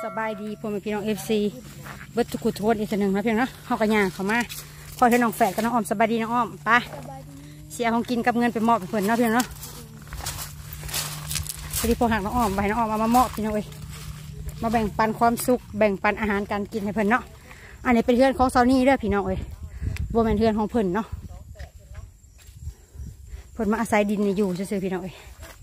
สบายดีพ่อแม่พี่น้องFCเบิดทุกคนทุกคนอีกหนึ่งนะเพียงเนาะเฮากระย่างเขามาพอเห็นน้องแฝดกับน้องอ้อมสบายดีน้องอ้อมไปเสียของกินกับเงินไปมอบไปเพิ่นเนาะเพียงเนาะพอดีพอหักน้องอ้อมไปน้องอ้อมเอามามอบพี่น้องเอ้ยมาแบ่งปันความสุขแบ่งปันอาหารการกินให้เพิ่นเนาะอันนี้เป็นเพื่อนของซาวนี่เด้อพี่น้องเอ้ยบ่แม่นเพื่อนของเพิ่นเนาะเพิ่นมาอาศัยดินนี่อยู่ซื่อๆพี่น้องเอ้ย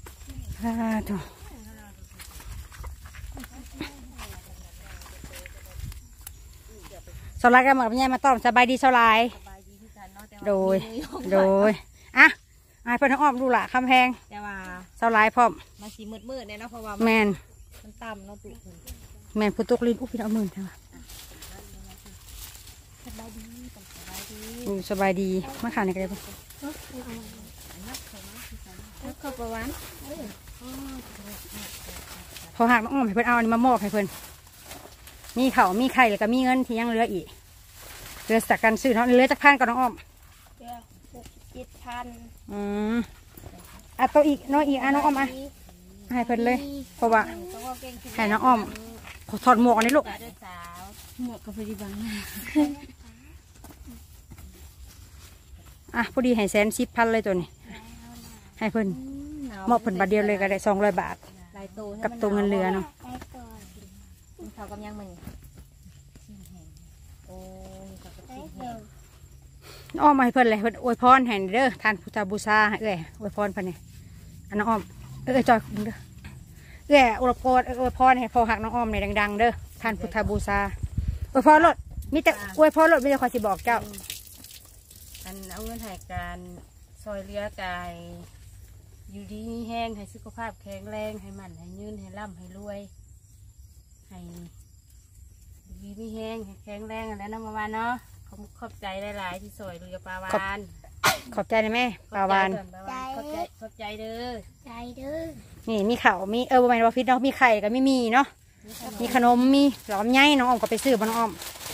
สลายกันหมดกับแม่มาต้อมสบายดีสลายโดยอ่ะเพื่อนทั้งอ้อมดูละคำแพงแต่ว่าสลายพร้อมมาสีมืดเนี่ยเนาะเพราะว่าแมนมันต่ำเนาะตุ่แมนพุตุกลินอุ๊บพี่น้องมือใช่ไหมสบายดีมาข่าวในกระเป๋าข้าวปลาหวานพอหักน้องอ้อมให้เพื่อนเอาอันนี้มามอบให้เพื่อนมีเขามีไข่แล้วก็มีเงินที่ยังเหลืออีกเหลือจากการซื้อเนาะเหลือจากพันกับน้องอ้อม7,000ตัวอีกน้อยอีกน้องอ้อมให้เพิ่นเลยเพราะว่าให้น้องอ้อมถอดหมวกอันนี้ลูกหมวกกับพอดีบังพอดีให้110,000เลยตัวนี้ให้เพิ่นมอบเพิ่นบาทเดียวเลยก็ได้200 บาทกับตัวเงินเหลือเนาะเขากำยังมึงอ้อมมาให้เพิ่นเลยเพิ่นอวยพรให้เด้อทานพุทธบูชาให้อวยพรเพิ่นนี่อันน้องอ้อมจอยเด้ออวยพรอวยพรให้พอหักน้องอ้อมในดังๆเด้อทานพุทธบูชาอวยพรรถมีแต่อวยพรรถไม่ได้คอยสิบอกเจ้าอันเอาเงินให้การซอยเรือกายอยู่ดีแห้งให้สุขภาพแข็งแรงให้มันให้ยืนให้ร่ำให้รวยให้ดีไม่แห้งแข็งแรงอะไรนะประมาณเนาะขอบใจหลายๆที่สวยเรือปลาวานขอบใจนะแม่ปลาวานขอบใจเด้อนี่มีข่าวมีประมาณว่าฟิตเนาะมีไข่ก็ไม่มีเนาะมีขนมมีหลอมใหญ่น้องอ้อมก็ไปซื้อน้องอ้อม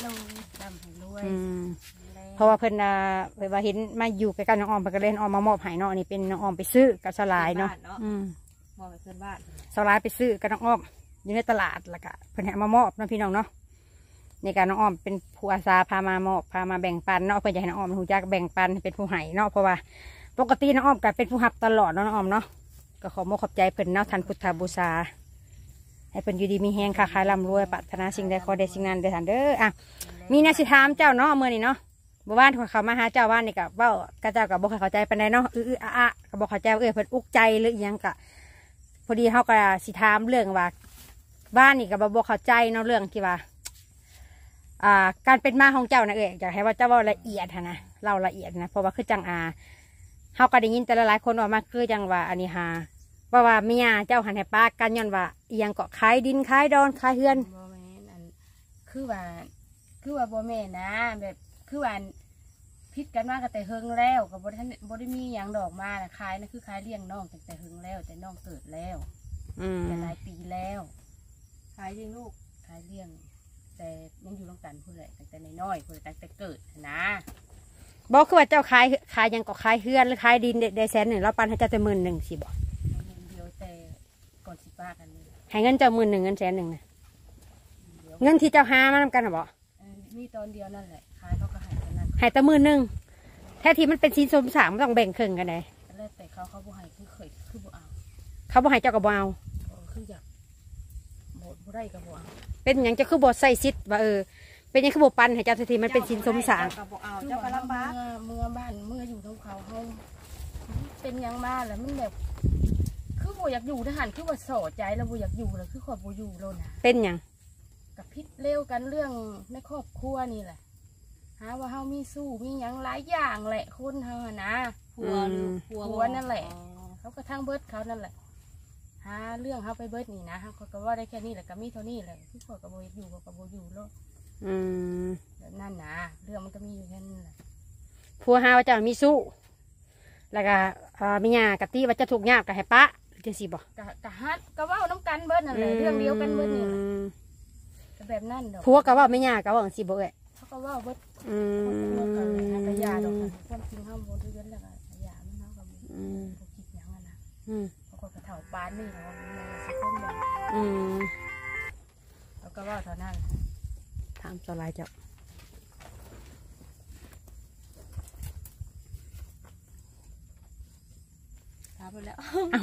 เพราะว่าเพิ่นว่าเห็นมาอยู่ใกล้ๆน้องอ้อมเพิ่นก็เล่นอ้อมมามอบให้เนาะนี่เป็นน้องอ้อมไปซื้อกับสลายเนาะมอบไปเพื่อนบ้านสลายไปซื้อกับน้องอ้อมอยู่ในตลาดแล้วก็เพิ่นให้มามอบน้องพี่น้องเนาะในการน้องอ้อมเป็นผู้อาสาพามามอบพามาแบ่งปันเนาะเพื่อจะให้น้องอ้อมรู้จักแบ่งปันเป็นผู้ให้เนาะเพราะว่าปกติน้องอ้อมก็เป็นผู้รับตลอดน้องอ้อมเนาะก็ขอขอบใจเพิ่นเนาะทันพุทธบูชาให้เพิ่นอยู่ดีมีแห้งค้าขายร่ำรวยปรารถนาสิ่งใดขอได้สิ่งนั้นเด้อท่านเด้อมีนาสิถามเจ้าเนาะเมื่อนี้เนาะบ้านเขามาหาเจ้าบ้านนี่กับว่ากระเจ้ากับบอกเข้าใจปานใดเนาะกับบอกเข้าใจเพิ่นอุกใจหรือยังกะพอดีเขาก็สิถามเรื่องว่าบ้านนี่กับบอกเข้าใจเนาะเรื่องที่ว่าการเป็นมาของเจ้านะอยากให้ว่าเจ้าว่าละเอียดนะเล่าละเอียดนะเพราะว่าคือจังเขาก็ได้ยินแต่ละหลายคนออกมาคือจังว่าอันนี้ว่าเมียเจ้าหันให้ป้ากันย้อนว่ายังเกาะขายดินขายดอนขายเฮือนคือว่าบ่แม่นะแบบคือว่าพิษกันมากแต่เฮิงแล้วกับบได้มีอย่างดอกมานะขายนะคือขายเลี้ยงน้องแต่เฮิงแล้วแต่น้องเกิดแล้วแต่หลายปีแล้วขายเลี้ยงลูกขายเลี้ยงแต่ยังอยู่ร่วมกันเพื่อนแต่น้อยเพื่อนแต่เกิดนะบอกคือว่าเจ้าขายยังก็ขายเฮือนหรือขายดินได้100,000เราปันให้เจ้าแต่10,000สิบอกเดียวแต่ก่อน10 บาทกันเลยให้เงินเจ้า10,000เงิน100,000นะเงินที่เจ้าหามาทำกันหรอบอกมีตอนเดียวนั่นแหละขายเขาก็หายกันนั่นหายแต่10,000แท้ที่มันเป็นชิ้นสมสามต้องแบ่งครึ่งกันเลยแต่เขาบ่หายคือบ่เอาเขาบ่หายเจ้ากับบ่เอาคืออยากบ่ได้กับบ่เอาเป็นอย่างจะคือบ่ใส่ซิดว่าเป็นอย่างคือบ่ปันให้เจ้าทีมันเป็นชิ้นสมสารเจ้าก็ลำบากเมื่อบ้านเมื่ออยู่ท้องเขาเป็นอย่างมากแล้วมันแบบคือบ่อยากอยู่ทหารคือว่าโสดใจแล้วบ่อยากอยู่แล้วคือขอบ่อยู่แล้วนะเป็นอย่างกับพิษเร็วกันเรื่องในครอบครัวนี่แหละหาว่าเฮามีสู้มีอย่างหลายอย่างแหละคนเฮานะผัวนั่นแหละเขาก็ทั้งเบิดเขานั่นแหละหาเรื่องเขาไปเบิดนี่นะเขาก็ว่าได้แค่นี้แหละก็มีเท่านี้แหละที่เขากับโบอยู่กับโบอยู่แล้วนั่นนะเรื่องมันก็มีอยู่แค่นั้นแหละผัวหาว่าจะมีสู้แล้วก็มีหยากะตีว่าจะถูกหยากับให้ปะจะสิบอกกะฮัดก็ว่าน้ำกันเบิดนั่นแหละเรื่องเดียวกันเบิดนี่แบบนั้นดอกผัวก็ว่าไม่หยาก็ว่าสิบอกเขาก็ว่าเบิดกระยาดอกความจริงเขาโบทุเรียนแล้วก็กระยามันเขากับคิดอย่างนั้นนะเขาก็กระเถาปานนี่เนาะสักคนบอกเขาก็ว่าเท่านั้นถามสลายเจ้าถามไปแล้วเอา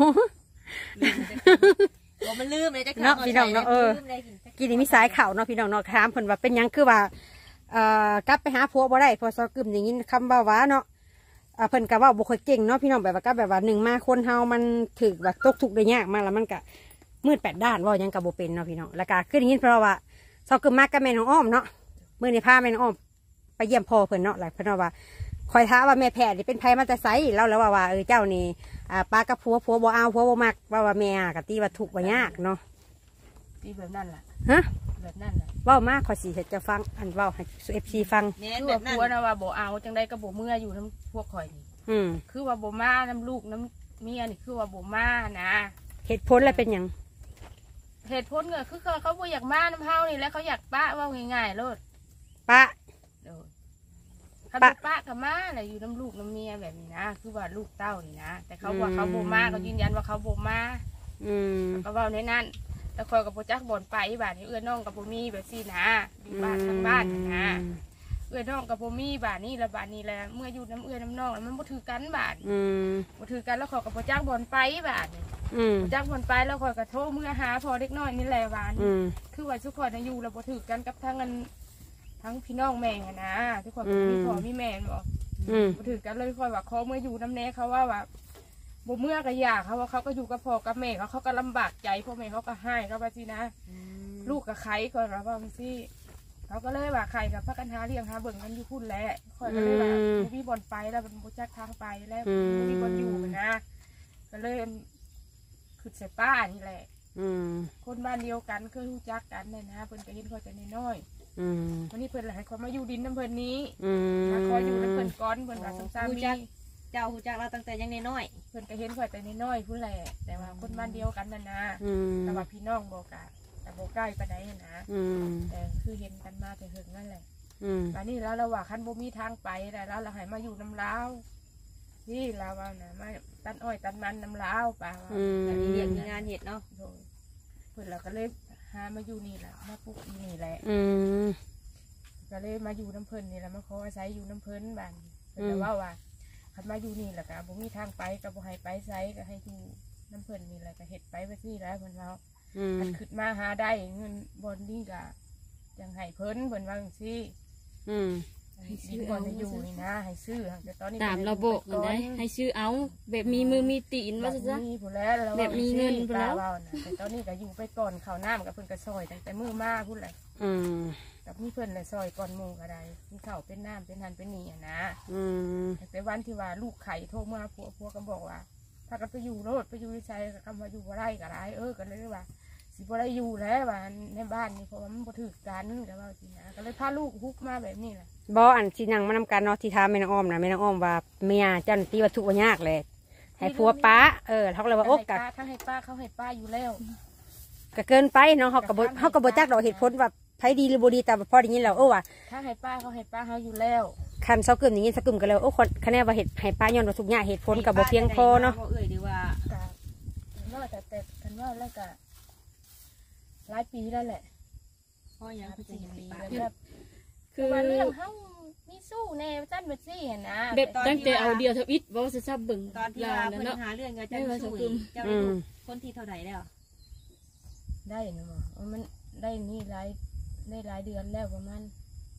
มันลืมเลยจะเนาะพี่น้องเนาะกินมีสายเข่าเนาะพี่น้องเนาะถามเพิ่นว่าเป็นยังคือว่ากลับไปหาผัวบ่ได้พอซอกึมอย่างนี้คำว่าว้าเนาะเพิ่นก็ว่าบ่ค่อยเก่งเนาะพี่น้องแบบว่าก็แบบว่าหนึ่งมาคนเฮามันถึกแบบตกทุกข์ได้ยากมากแล้วมันก็มืดแปดด้านว่ายังกับบ่เป็นเนาะพี่น้องแล้วก็คืออย่างนี้เพราะว่าซอกึมมากกับแม่น้องอ้อมเนาะมื้อนี้พาแม่น้องอ้อมไปเยี่ยมพ่อเพิ่นเนาะหลายเพิ่นว่าคอยท้าว่าแม่แพทย์นี่เป็นไผมาแต่ไสแล้วว่าเจ้านี่ป้ากับผัวบ่เอาผัวบ่มักว่าแม่ก็ตีว่าทุกข์ว่ายากเนาะตีแบบนั้นล่ะฮะแบบนั้นล่ะเว้ามากขอสิจะฟังอันเว้าให้ FC ฟังคือว่าผัวนะว่าบ่เอาจังได๋ก็บ่เมื่ออยู่นำพวกข่อยนี่คือว่าบ่มาน้ำลูกน้ำเมียนี่คือว่าบ่มานะเหตุผลอะไรเป็นหยังเหตุผลก็คือเขาบ่อยากมาน้ำเฮานี่แล้วเขาอยากป้าว่าง่ายๆโลดป้าเขาป้ากับมาอะไรอยู่น้ำลูกน้ำเมียแบบนี้นะคือว่าลูกเต้านี่นะแต่เขาว่าเขาบ่มาเขายืนยันว่าเขาบ่มาก็ว่าในนั้นแล้วคอยกับโปรจักบ่นไปบ้านนี้เอื้อน้องกับโบมีแบบซี่นะอยู่บ้านทางบ้านนะเอื้อน้องกับโบมีบ้านนี้แล้วบ้านนี้แล้วเมื่ออยู่น้ำเอื้อน้ำน้องแล้วมันบ่ถือกันบ้านบ่ถือกันแล้วคอยกับโปรจักบ่นไปบ้านโปรจักบ่นไปแล้วคอยกับโทรเมื่อหาพอเด็กน้อยนี่แหละบ้านคือว่าทุกคนอยู่แล้วบ่ถือกันกับทั้งพี่น้องแม่นะทุกคนมีพ่อมีแม่บอกบ่ถือกันเลยคอยว่าเขาเมื่ออยู่น้ำแน่เขาว่าบ่เมื่อก็อยากเขาว่าเขาก็อยู่กับพ่อกับแม่เขาก็ลำบากใจพ่อแม่เขาก็ให้เขาว่าสินะลูกกับใครก่อนว่าบางสิเขาก็เลยว่าใครกับพักกันหาเลี้ยงหาเบิ่งกันอยู่พุ่นแหละคอยก็เลยว่ามีบอลไปแล้วมันบูจักทางไปแล้วมีบอลอยู่นะก็เลยขึ้นใส่ป้านี่แหละคนบ้านเดียวกันเคยรู้จักกันเลยนะเพิ่นก็เห็นคอยแต่น้อยวันนี้เพิ่นหลายคนมาอยู่ดินน้ำเพิ่นนี้มาคอยอยู่น้ำเพิ่นก้อนเพิ่นว่าซ้ำๆมีเจ้าหูจักเราตั้งแต่ยังน้อยเพื่อนก็เห็นข่อยแต่น้อยพูดแหละแต่ว่าคนบ้านเดียวกันนั่นนะแต่ว่าพี่น้องบอกกันแต่บอกใกล้ปานใดนะแต่คือเห็นกันมาแต่หึงนั่นแหละตอนนี้แล้วเราว่าคันบ่มีทางไปแต่แล้วเราให้มาอยู่น้ำล้าวที่เราว่านะมาตัดอ้อยตัดมันน้ำล้าวป่าแต่มีเรียนมีงานเห็ดเนาะเพื่อนเราก็เลยหามาอยู่นี่แหละมาปลูกนี่แหละก็เลยมาอยู่น้ำเพลินนี่แหละมาขออาศัยอยู่น้ำเพลินบ้านแต่ว่าขันมาอยู่นี่แหละก็บ่มีทางไปก็บ่ให้ไปไซก็ให้อยู่น้ำเพิ่นนี่แหละก็เฮ็ดไปซี่แล้วเพิ่นเราขันขึ้นมาหาได้เงินบนนี่ก็ยังให้เพิ่นว่าจังซี่ดินบนอยู่นี่นะให้ซื้อแต่ตอนนี้ตามระบบกันได้ให้ซื้อเอาแบบมีมือมีตีนว่าซะแบบมีเงินพุ่นแล้วแต่ตอนนี้ก็อยู่ไปก่อนข้าวน้ำกับเพิ่นก็ซอยแต่มือมาพุ่นแหละกับมีเพิ่นเลยซอยก่อนมูก็ได้มีข้าวเป็นน้ำเป็นหันเป็นนี่นะแต่วันที่ว่าลูกไข่โทรมาผัวก็บอกว่าถ้ากันไปอยู่โลดไปอยู่ในใจคำว่าอยู่บ่ได้ก็ได้ก็เลยว่าสิบ่ได้อยู่แล้วว่าในบ้านนี่เพราะว่ามันบ่ถือกันก็ว่าสินะก็เลยพาลูกฮุบมาแบบนี้แหละบ่อันสินั่งมานำกันเนาะที่ทาแม่น้องอ้อมนะแม่น้องอ้อมว่าเมียเจ้าตีว่าทุกข์ว่ายากเลยให้ผัวป้าเขาเลยว่าโอ๊กกับทั้งให้ป้าเขาให้ป้าอยู่แล้วก็เกินไปเนาะเขาก็บ่จักดอกเหตุผลว่าไผดีหรือบ่ดีแต่พอได้ยินแล้วว่ะถ้าให้ป้าเขาให้ป้าเขาอยู่แล้วคันเซากึ่มอย่างนี้เซากึ่มกันแล้วคนคะแนนว่าให้ป้าย้อนว่าทุกอย่างเหตุผลกับบ่เพียงพอเนาะดีว่าแต่กันว่าแล้วก็หลายปีแล้วแหละพ่อยังคือสิคือว่าเรื่องเฮามีสู้แน่จันบ่ซี่หั่นนะแบบตั้งแต่เอาเดียวทวิตบ่สิซับเบิ่งตอนที่ว่าเพิ่นหาเรื่องกับจันสู้เจ้าคนที่เท่าใดแล้วได้เนาะมันได้นี่หลายเดือนแล้วประมาณ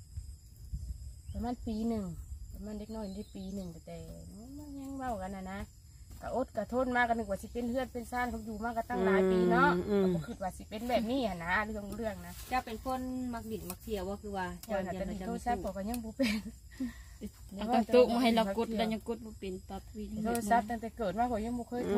ปีหนึ่งประมาณเด็กน้อยได้ปีหนึ่งแต่มันยังเบากันนะกะอดกะทนมากกันหนึ่งว่าสิเป็นเพื่อนเป็นซ่านเขาอยู่มากกันตั้งหลายปีเนาะก็คือว่าสิเป็นแบบนี้นะเรื่องนะจะเป็นคนมักดิ่นมักเที่ยวว่าคือว่าเจ้าจะดิโทรศัพท์บอกกันยังบุเป็นตั้งตุ๊กมาให้เรากดแล้วยังกดบุเป็นตัดวินโทรศัพท์ตั้งแต่เกิดมาเขายังบุเคยโทร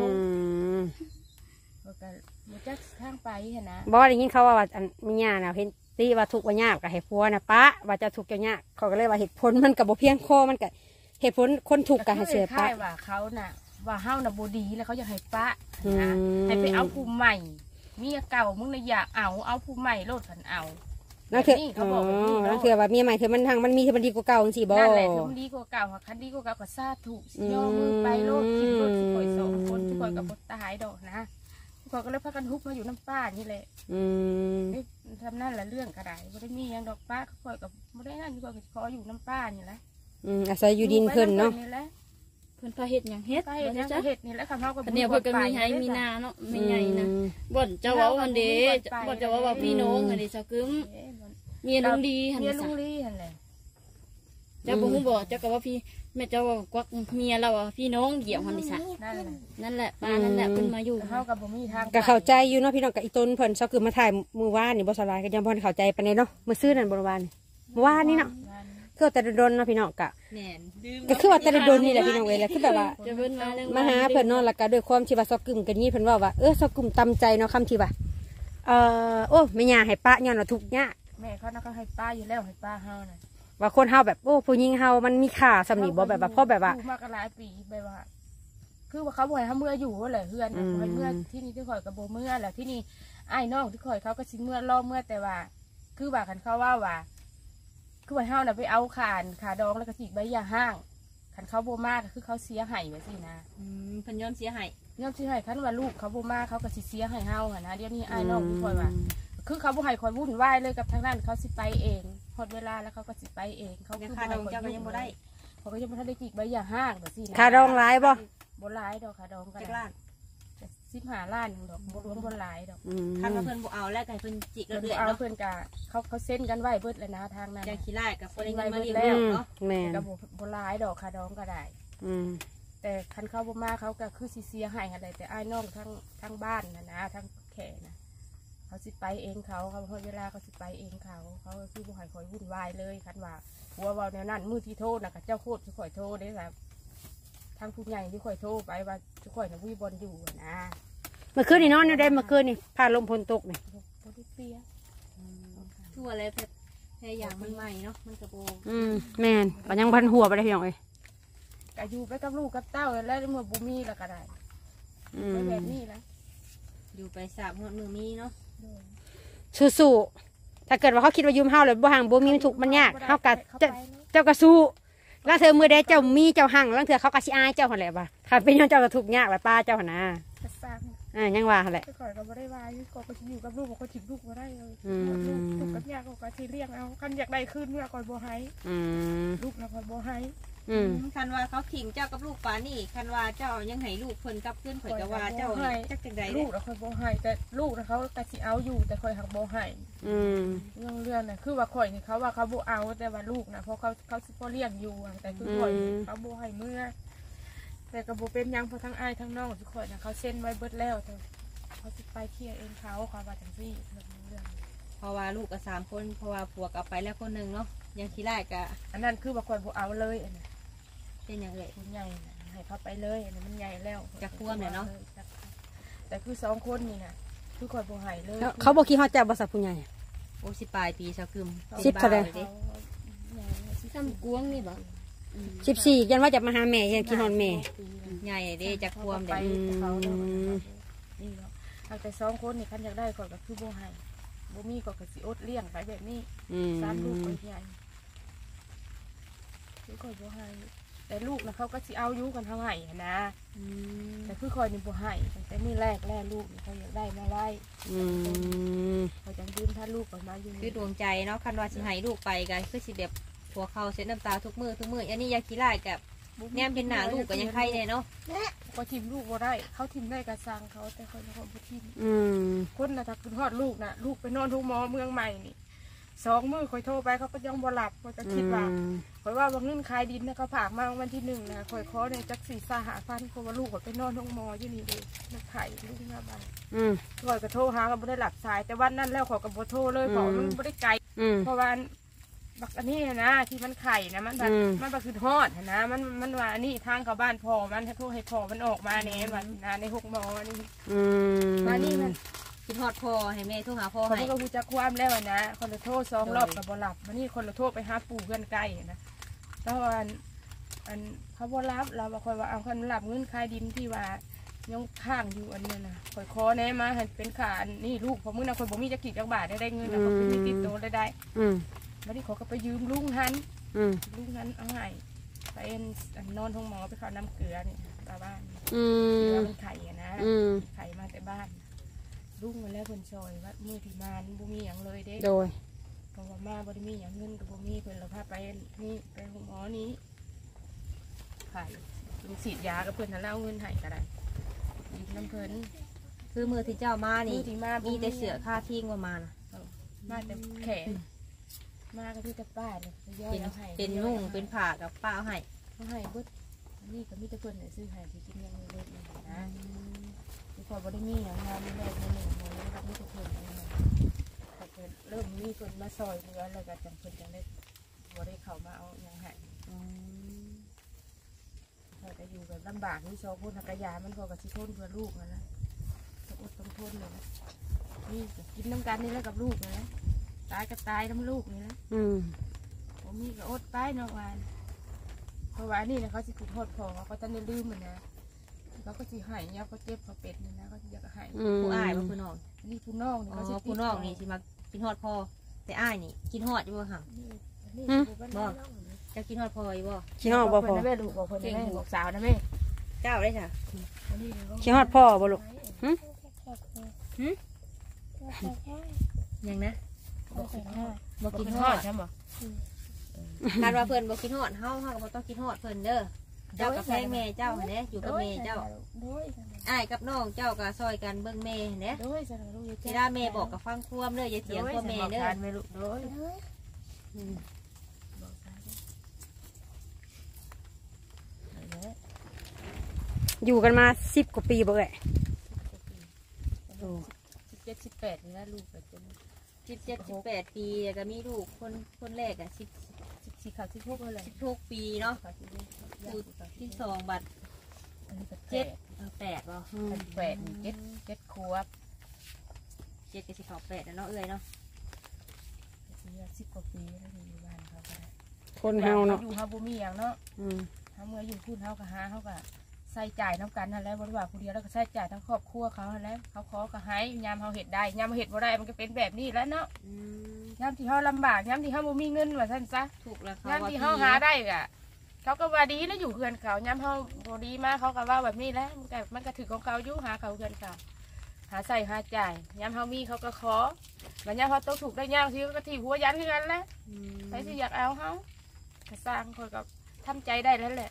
ก็บุจักทางไปเห็นนะบอกได้ยินเขาว่าอันมีญาณเห็นตีว่าทุกวันยากกับเหตุผลนะป้าว่าจะถูกเจ้าเนี่ยเขาก็เลยว่าเหตุผลมันกับบ่เพียงพอมันกับเหตุผลคนถูกกับให้เสียป้าว่าเขาน่ะว่าเฮาน่ะบ่ดีแล้วเขาอยากให้ป้าให้ไปเอาผู้ใหม่เมียเก่ามึงน่ะอยากเอาผู้ใหม่โลดกันเอานั่นคือนั่นคือว่าเมียใหม่คือมันทางมันมีที่มันดีกว่าเก่าสิบ่นั่นแหละมันดีกว่าเก่าคันดีกว่าเก่าก็ซาถูกย่อมือไปโลดคิดโลดสิคอย2 คนที่คอยกับบ่ตายดอกนะคอยก็เลยพากันฮุบมาอยู่น้ำป้านี่แหละทำนั่นแหละเรื่องกระไดไม่ได้มีอย่างดอกป้าคอยกับไม่ได้นั่นคอยขออยู่น้ำป้านี่แหละอาศัยอยู่ดินเพิ่นเนาะเพิ่นพาเฮ็ดหยังเฮ็ดเฮ็ดนี่แหละคำเฮาก็เนี่ยเพิ่นก็มีให้มีนาเนาะไม่ใหญ่นะบ่นเจ้าเว้าอันเด้บ่นเจ้าว่าพี่น้องอันนี้ซะกึมเมียลุงดีหั่นเมียลุงดีหั่นแหละเจ้าบ่ฮู้บ่เจ้าก็ว่าพี่แม่เจ้าว่ากวักเมียเราพี่น้องเกี่ยวหั่นนี่ซะนั่นแหละป้านั่นแหละเพิ่นมาอยู่เฮาก็บ่มีทางก็เข้าใจอยู่เนาะพี่น้องกับอีต้นเพิ่นเซาคือมาถ่ายมื้อวานนี่บ่สลายก็ยังบ่เข้าใจปานใดเนาะมื้อซื้อนั่นบ่วานมื้อวานนี่เนาะคือแต่โดนเนาะพี่น้องกะก็คือว่าแต่โดนนี่แหละพี่น้องเอ้ยแหละคือแบบว่ามาหาเพิ่นเนาะแล้วก็ด้วยความที่ว่าซอกกึ่มกันนี่เพิ่นว่าซอกกึ่มตำใจเนาะคำที่ว่าโอ้แม่ย่าให้ป้าย้อนว่าทุกข์ยากแม่เขาน่ะก็ให้ป้าอยู่แล้วให้ป้าเฮาน่ะว่าคนเฮาแบบโอ้ผู้หญิงเฮามันมีค่าสำนีบ่แบบว่าเพราะแบบว่ามากหลายปีแบบว่าคือว่าเขาบ่ให้เฮาเมื่ออยู่แหละเฮือนบ่ให้เมื่อที่นี่ที่ข่อยก็บ่เมื่อแหละที่นี่อ้ายน้องที่ข่อยเขาก็สิเมื่อรอเมื่อแต่ว่าคือว่าคันเขาว่าคือว่าเฮาน่ะไปเอาขาดองแล้วก็สิใบยาห้างคันเขาบ่มาก็คือเขาเสียให้ว่าซี่นะเพิ่นยอมเสียให้คันว่าลูกเขาบ่มาเขาก็สิเสียให้เฮาหั่นนะเดี๋ยวนี้อ้ายน้องที่ข่อยว่าคือเขาบ่ให้ข่อยวุ่นวายเลยกับทางนั้นเขาสิไปเองฮอดเวลาแล้วเขาก็สิไปเองเขาคือขาดองเจ้าก็ยังบ่ได้เขาก็ยังบ่ทันได้จิกใบยาห้างว่าซี่นะขาดองหลายบ่หลายดอกขาดองก็ได้15 ล้านดอกบ่รวมบ่หลายดอกคันว่าเพิ่นบ่เอาแล้วก็เพิ่นจิกแล้วเรื่อยเนาะเพิ่นก็เขาเซ็นกันไว้เบิดแล้วนะทางนั้นจะขี้ไล่กับบ่ได้เงินมาเลี้ยงแล้วเนาะแม่นก็บ่หลายดอกขาดองก็ได้แต่คันเขาบ่มาเขาก็คือสิเสียให้อะไรแต่อ้ายน้องทั้งบ้านนะทั้งแขนะเขาสิไปเองเขาพอเวลาเขาสิไปเองเขาคือบ่ให้คอยวุ่นวายเลยคันว่าหัวเบาแนวนั้นมือที่โทษนะกับเจ้าโคตรที่คอยโทษได้แบบทางผู้ใหญ่ที่คอยโทษไปว่าที่คอยนะวิ่งบอลอยู่นะเมื่อคืนนี่นอนได้เมื่อคืนนี่พาลมพลตกนี่บ่ได้เปียทั่วอะไรพยายามมันใหม่เนาะมันกระโปงแม่นก็ยังพันหัวไปได้พี่น้องเอ้ยก็อยู่ไปกับลูกกับเต้าแล้วเมื่อบุมีแล้วก็ได้แบบนี้นะอยู่ไป3 มื้อมีเนาะสู้ๆถ้าเกิดว่าเขาคิดว่ายืมเฮาเลยบ่ห่างบ่มีมันถูกมันยากเฮาก็เจ้าก็สู้แล้วเธอมือใดเจ้ามีเจ้าห่างแล้วเธอเขาก็สิอายเจ้าหั่นแหละว่าถ้าเป็นเจ้าก็ทุกข์ยากแบบป้าเจ้าหั่นน่ะยังว่าหั่นแหละก่อนก็บ่ได้ว่าก็อยู่กับลูกก็ถิ่มลูกบ่ได้เลยลูกกับยากก็สิเลี้ยงเอาคันอยากได้คืนเมื่อก่อนบ่ให้ลูกแล้วก็บ่ให้คันว่าเขาทิ้งเจ้ากับลูกป่านี่คันว่าเจ้ายังให้ลูกเพิ่นกับเพื่อนข่อยก็ว่าเจ้าจักจังได๋ลูกแล้วข่อยบ่ให้แต่ลูกแล้วเขาก็สิเอาอยู่แต่ข่อยหักบ่ให้เรื่องน่ะคือว่าข่อยนี่เขาว่าเขาบ่เอาแต่ว่าลูกน่ะเพราะเขาสิบ่เลี้ยงอยู่แต่คือข่อยเขาบ่ให้เมื่อแต่ก็บ่เป็นยังเพราะทั้งอ้ายทั้งน้องทุกคนน่ะเขาเซ็นไว้เบิดแล้วแต่เขาสิไปเคลียร์เองเขาว่าจังซี่เรื่องเพราะว่าลูกก็3 คนเพราะว่าผัวก็ไปแล้วคนนึงเนาะยังขี้ไล่ก็อันนั้นคือว่าข่อยบ่เอาเลยอันนั้นเป็นอย่างไรใหญ่ให้เขาไปเลยอันนี้มันใหญ่แล้วจะควมเนี่ยเนาะแต่คือ2 คนนี่นะคือคอยบ่ให้เลยเขาบอกขี้ฮอดเจ้าบ่สับผู้ใหญ่โอ้สิปลายปีสักกึม 10เท่าใดซ้ำกวงนี่บ่ 14ยันว่าจะมาหาแม่ยันขี้ฮอดแม่ใหญ่เด้จะควมเด้นี่เนาะแต่2 คนนี่คันอยากได้ก่อนก็คือบ่ให้บ่มีก็สิอดเลี้ยงไปแบบนี้3 ลูกก็ใหญ่คือคอยบ่ให้แต่ลูกนะเขาก็สิเอาอยู่กันเท่าไหร่นะแต่คือคอยนี่บ่ให้แต่นี่แรกลูกเขาอยากได้มาไล่เขาจังยืมถ้าลูกก่อนมาอยู่คือดวงใจเนาะคันว่าสิให้ลูกไปกันคือสิแบบผัวเขาเช็ดน้ำตาทุกมื้ออันนี้ยาขี้ไล่กับแนมเป็นหน้าลูกก็ยังใครเนี่ยเนาะก็ทิมลูกบ่ได้เขาทิมได้กระซังเขาแต่คนเขาบ่ทิมคนนะถ้าคุณทอดลูกนะลูกไปนอนทุกหมอเมืองใหม่นี่2 มื้อคอยโทรไปเขาก็ยังบ่หลับคอยจะคิดว่าคอยว่าบางเงินขายดินนะเขาฝากมาวันที่1นะคอยขอในจัก4-5,000เพราะว่าลูกคอยไปนอนทุกหมออยู่นี่เลยนักไข่ลูกหน้าบ้านคอยก็โทรหาก็บ่ได้หลับสายแต่วันนั้นแล้วคอยก็บ่โทรเลยเพราะมันบ่ได้ไกลเพราะว่าบักอันนี้นะที่มันไข่นะมันบักคือทอดนะมันว่าอันนี้ทางเขาบ้านพ่อมันโทรให้พ่อมันออกมาเนี่ยมันใน6 หมอนี่มานี่มันคิดฮอดพ่อให้แม่โทรหาพ่อให้เขาก็รู้จักความแล้วนะคนละโทร2 รอบกับบ่หลับมานี่คนละโทรไปหาปู่เพื่อนใกล้นะแล้วอันเขาบ่รับเราบอกคอยว่าเอาคนหลับเงินขายดินที่ว่ายังข้างอยู่อันนี้นะคอยคอแน่มาให้เป็นขานี่ลูกพอมื้อนะคนบ่มีจะกี่จักบาทได้เงินนะเขาเป็นมีติดโตได้มาที่เขาก็ไปยืมลุงหันเอาให้ไปนอนห้องหมอไปเข้าน้ำเกลือนี่บ้านแล้วมันไข่นะไข่มาแต่บ้านลุงมาแล้วเพิ่นซอยว่ามือที่มาบ่มีหยังเลยเด้โดยเพราะว่ามาบ่ได้มีหยังเงินก็บ่มีเพิ่นละพาไปนี่ไปหมอนี้ขายเป็นฉีดยากับเพิ่นนั่นแล้วเอาเงินให้ก็ได้ยืมน้ำเพิ่นคือมือที่เจ้ามานี่ที่มามีแต่เสือค่าทิ้งประมาณมาแต่แขนมาก็ที่จะป้าเลยย่อยเอาให้เป็นนุ่งเป็นผ้ากับป้าเอาให้เอาให้เบิดนี่ก็มีแต่เพิ่นซื้อให้ที่กินยังเล็กๆนะที่พอบ่ได้มีหยังงานมีแม่มีหนึ่งมื้อก็มีแต่เพิ่นแต่เพิ่นเริ่มมีเพิ่นมาซอยเหลือแล้วก็จังเพิ่นจังได้บ่ได้เข้ามาเอาหยังให้เขาจะอยู่แบบลำบากนี่โชว์พูดหักยามันพอกับชิทนเพื่อลูกมันนะต้องอดต้องทนเลยนะนี่กินน้ำกันนี่แล้วกับลูกเลยนะตายก็ตายน้ำลูกนี่นะผมมีก็อดไปนอกวันเพราะว่านี่นะเขาจะถูกโทษพอเขาจะลืมมันนะเขาก็จะหายเนี่ยเขาเจ็บเขาเป็ดนี่นะเขาจะอยากหายผู้อ้ายว่าผู้น้องนี่ผู้น้องนี่เขาจะผู้น้องนี่สิมากินฮอดพอแต่อ้ายนี่กินฮอดอยู่บ่ห่ำบ่จะกินฮอดพออยู่บ่กินฮอดบ่พอแม่ลูกบอกคนแม่บอกสาวนะแม่เจ้าได้จ้ะกินฮอดพ่อบ่ลูกยังนะบอกกินฮอดใช่ไหมการว่าเพิ่นบอกกินฮอดเฮาก็บ่ต้องกินฮอดเพิ่นเด้อเจ้ากับแม่แม่เจ้าเด้อยู่กับแม่เจ้าอ้ายกับน้องเจ้าก็ซอยกันเบิ่งแม่เด้ที่ได้แม่บอกกับฟังความเด้ออย่าเถียงกับแม่เด้ออยู่กันมา10 กว่าปีบ่เอ่ย 17 18นี่นะลูกเป็น 17 18 ปีก็มีลูกคนแรกอ่ะ 14 16เลย 16 ปีเนาะอยู่ที่2บัด7 8บ่ 8 7ขวบ 7ก็สิเข้า8แล้วเนาะเอ้ยเนาะ 10 กว่าปีแล้วอยู่บ้านเขาก็คนเฮาเนาะอยู่เฮาบ่มีหยังเนาะเฮาเมื่ออยู่พูดเฮาก็หาเฮาก็ใส่จ่ายน้ำกันนั่นแหละบ่ได้ว่าผู้เดียวแล้วก็ใส่จ่ายทั้งครอบครัวเขาแล้วเขาขอก็ให้ยามเฮาเฮ็ดได้ยามเฮ็ดบ่ได้มันก็เป็นแบบนี้แล้วเนาะยามที่เฮาลำบากยามที่เฮาบ่มีเงินว่าซั่นซะถูกแล้วยามที่เฮาหาได้ก็เขาก็ว่าดีแล้วอยู่เพื่อนเขายามเฮาบ่ดีมาเขาก็ว่าแบบนี้แล้วมันก็ถือของเขาอยู่หาเขาเพื่อนเขาหาใส่หาจ่ายยามเฮามีเขาก็ขอบัดยามเฮาต้องถูกได้ยามที่ก็ที่หัวยันคือกันแหละใครสิอยากเอาเฮาก็สร้างคนก็ทำใจได้แล้วแหละ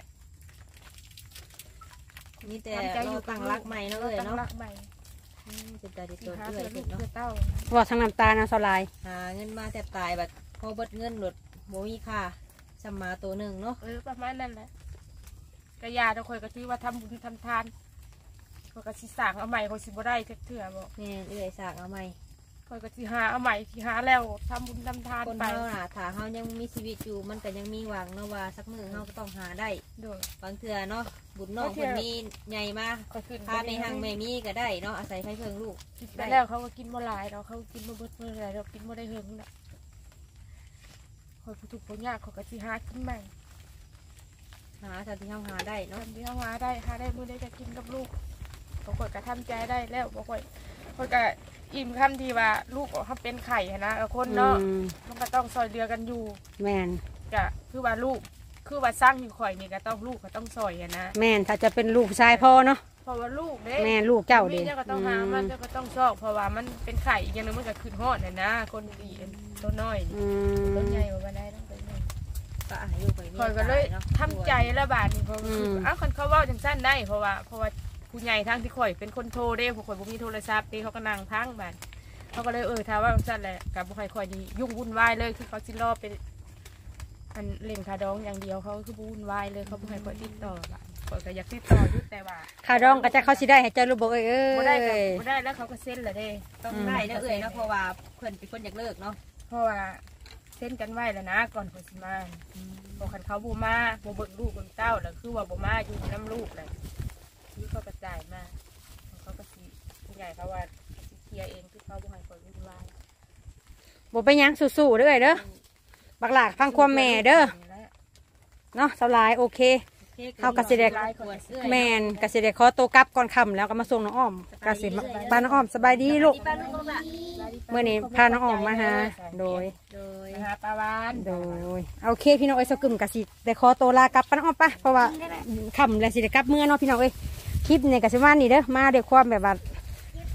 นี่แต่เราตั้งรักใหม่เนาะเอ้ยเนาะเป็นตาดีตัวเอ้ยเนาะว่าทั้งน้ำตานะสลายหาเงินมาแทบตายแบบพอเบิดเงินหลุดโมมีค่าสมาตัวหนึ่งเนาะประมาณนั้นแหละกระยาเราคอยก็ที่ว่าทำบุญทำทานคอยก็สิสางเอาใหม่คอยสิบ่ได้เถื่อบอกนี่เอ้ยสางเอาใหม่คอยก็สิหาเอาใหม่ที่หาแล้วทำบุญทำทานไปคนเฮาน่ะถ้าเฮายังมีชีวิตอยู่มันก็ยังมีหวังเนาะว่าสักมื้อเฮาก็ต้องหาได้บางเถื่อเนาะบุญน้องคนนี้ใหญ่มากพาในห้างแม่มีก็ได้เนาะอาศัยไฟเพิ่งลูกได้แล้วเขาก็กินบ่หลายเราเขากินบ่เบิดเมื่อไรเรากินบ่ได้เฮิงน่ะคอยผู้ถูกผู้ยากเขาก็สิหากินใหม่หาทางที่เฮาหาได้เนาะที่เฮาหาได้มื้อได้จะกินกับลูกเขาก็กระทำใจได้แล้วบ่ค่อยเขาก็อิ่มคำที่ว่าลูกเขาเป็นไข่นะคนเนาะมันก็ต้องซอยเรือกันอยู่แม่นก็คือว่าลูกคือว่าสร้างอยู่ข่อยนี่ก็ต้องลูกก็ต้องซอยนะแม่นถ้าจะเป็นลูกชายพ่อเนาะเพราะว่าลูกเด้แม่ลูกเจ้าเด้ก็ต้องหามันก็ต้องซอกเพราะว่ามันเป็นไข่อีกอย่างนึงมันก็ขึ้นฮอดนะคนดีตัวน้อยตัวใหญ่กว่าได้ต้องเป็นก็อายุไปนี่ข่อยก็เลยทำใจละบาทนี่เพราะคนเขาว่าจังสั้นได้เพราะว่าผู้ใหญ่ทั้งที่ข่อยเป็นคนโทรเด้ผู้ข่อยบ่มีโทรศัพท์ตีเขาก็นั่งทั้งบ้านเขาก็เลยถ้าว่าจังสั้นแหละกับผู้ข่อยนี่ยุ่งวุ่นวายเลยคือเขาสิรอเป็นมันเล่นคาดองอย่างเดียวเขาคือวุ่นวายเลยเขาผู้ข่อยติดต่อบ้านข่อยก็อยากติดต่ออยู่แต่ว่าคาดองก็จะเขาสิได้ให้เจ้าลูกบอกบ่ได้แล้วเขาก็เซ็นเลยเด้ต้องได้แล้วเนาะเพราะว่าเพิ่นเป็นคนอยากเลิกเนาะเพราะว่าเซ็นกันไว้แล้วนะก่อนข่อยสิมาบอกคันเขาบ่มาบ่เบิ่งลูกเบิ่งเต้าแล้วคือว่าบ่มาอยู่น้ำลูกเลยที่เขากระจายมาเขาก็สิผู้ใหญ่เขาว่าสิเคลียร์เองคือเขาบ่ให้ข่อยวุ่นวายบ่ไปยังสู้ๆเด้อบักหลากฟังความแม่เด้อเนาะสลายโอเคเขากระสิเด็กแมนกระสิเด็กขอโตกลับก่อนค่ำแล้วก็มาส่งน้องอ้อมกระสิบ้านน้องอ้อมสบายดีลูกเมื่อนี้พาน้องอ้อมมาหาโดยหาปลาวานโดยโอเคพี่น้องเอ้ยสกึมกระสิได้ขอโตลากลับป้าน้องอ้อมปะเพราะว่าค่ำแล้วสิได้กลับเมื่อเนาะพี่น้องเอ้ยคลิปเนี่ยกระสิว่านี่เด้อมาด้วยความแบบว่า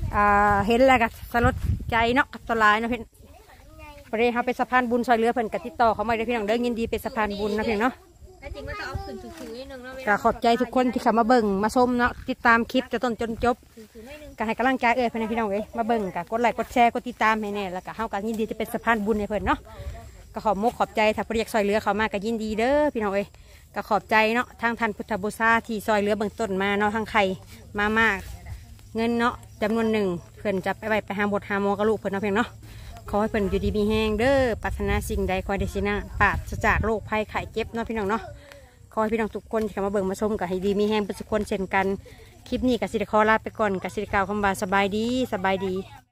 เห็นแล้วก็สลดใจเนาะกับสลายเนาะเพิ่นประเดี๋ยวเขาเป็นสะพานบุญซอยเรือเพิ่นกับติดต่อเขามาได้พี่น้องเด้อยินดีเป็นสะพานบุญนะพี่น้องเนาะก็ขอบใจทุกคนที่เข้ามาเบิ่งมาชมเนาะติดตามคลิปจะต้นจนจบก็ให้กำลังใจเพิ่นพี่น้องมาเบิ่งก็กดไลค์กดแชร์กดติดตามให้แน่แล้วก็เฮาก็ยินดีจะเป็นสะพานบุญให้เพิ่นเนาะก็ขอบใจถ้าเรียกซอยเรือเขามาก็ยินดีเด้อพี่น้องก็ขอบใจเนาะทางท่านพุทธบูชาที่ซอยเรือเบื้องต้นมาเนาะทางใครมามากเงินเนาะจำนวนหนึ่งเพิ่นจะไปหาบทหาโมกระลูกเพิ่นเนาะเพียงเนาะขอให้เพิ่นอยู่ดีมีแห้งเด้อปรารถนาสิ่งใดขอได้สินะปราศจากโรคภัยไข้เจ็บเนาะพี่น้องเนาะขอให้พี่น้องทุกคนที่เข้ามาเบิ่งมาชมก็ให้ดีมีแห้งเป็นทุกคนเช่นกันคลิปนี้ก็สิได้ขอลาไปก่อนก็สิได้กล่าวคำว่าสบายดี